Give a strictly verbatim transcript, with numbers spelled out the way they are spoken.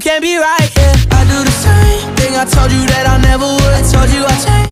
can't be right, yeah. I do the same thing I told you that I never would. I told you I'd change.